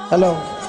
Hello.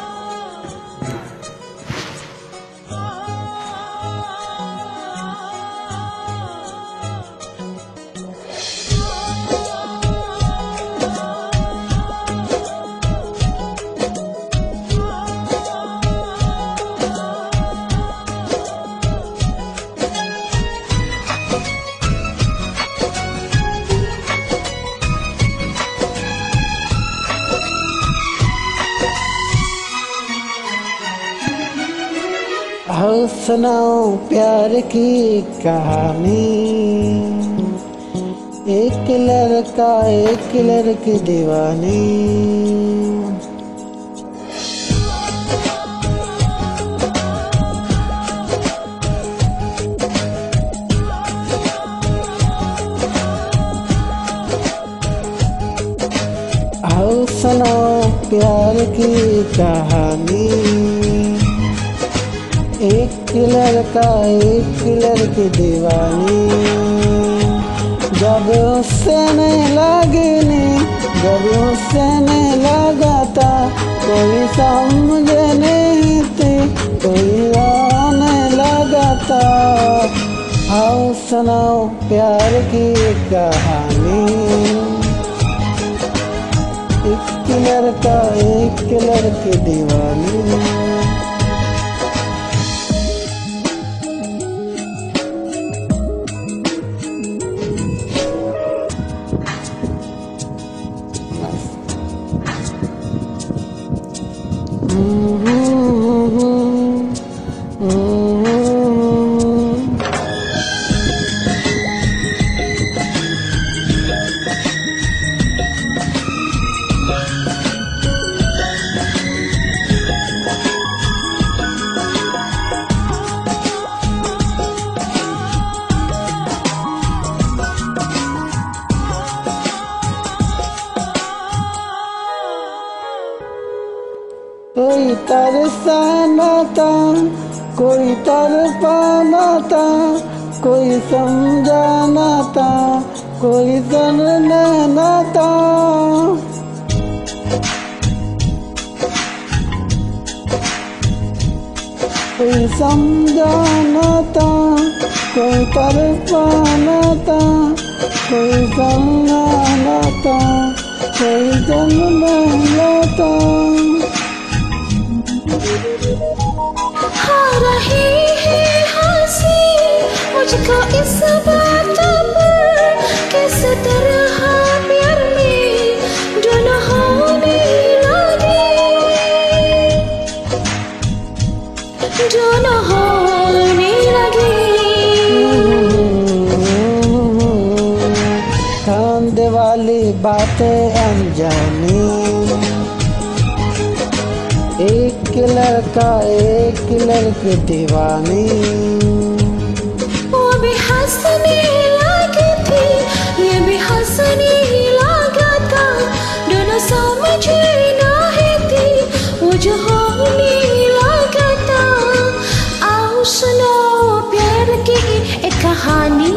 आओ सुनाओ प्यार की कहानी, एक लड़का एक लड़की दीवानी। आओ सुनाओ प्यार की कहानी, एक लड़का एक लड़की दीवानी। जब उससे नहीं लगनी, जब उससे नहीं लगा था, कोई समझे नहीं थी, कोई आने लगा था। आओ सुनाओ प्यार की कहानी, एक लड़का एक लड़की दीवानी। कोई तरसाना था, कोई तड़पाना था, कोई समझाना था, कोई सुनना था। कोई समझाना था, कोई तड़पाना था, कोई सुनना था, कोई सुनना था। आ रही है हंसी मुझको इस बात पर, किस तरह प्यार में दोनों होने लगे, दोनों होने लगे। कांदे वाली बातें अनजानी, एक लड़का एक लड़की दीवानी। वो भी हंसने लगी थी, ये भी हंसने लगा था, दोनों समझ नहीं थी, वो जो होने लगा था। आओ सुनो प्यार की एक कहानी,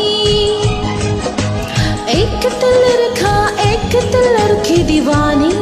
एक लड़का एक लड़की दीवानी।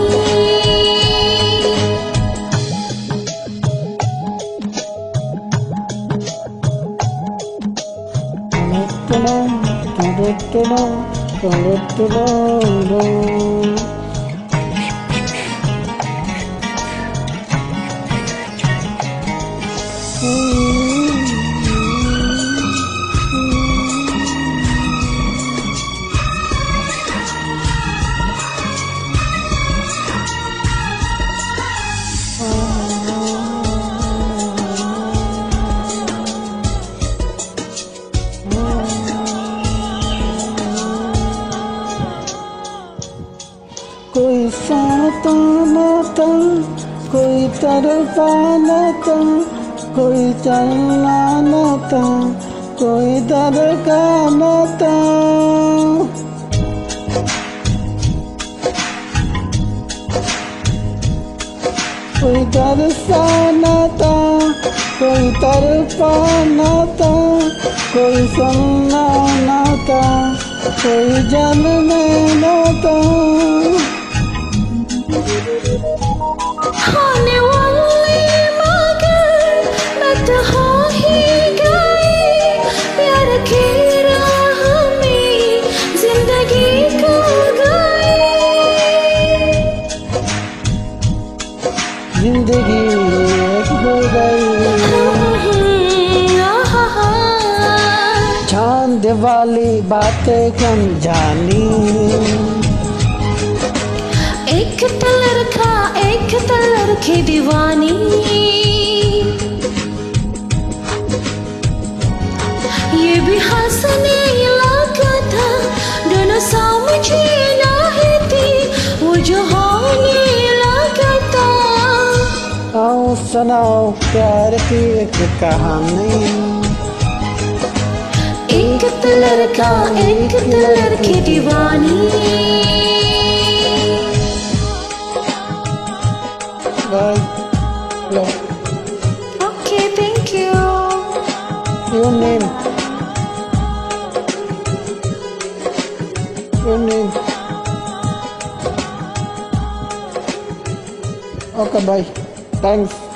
कोई सताना था, कोई तड़पाना था, कोई चलना था, कोई धड़काना था। कोई तरसाना था, कोई तड़पाना था, कोई सुनना था, कोई जानना था। बातें समझानी। एक लड़का एक लड़की दीवानी, ये भी हंसने लगा था, दोनों समझे नहीं थी, वो जो होने लगा था। आओ सुनाओ प्यार की एक कहानी। एक लड़का एक लड़की दीवानी। Bye. Hello. Okay, thank you. Your name. Your name. Okay, bye. Thanks.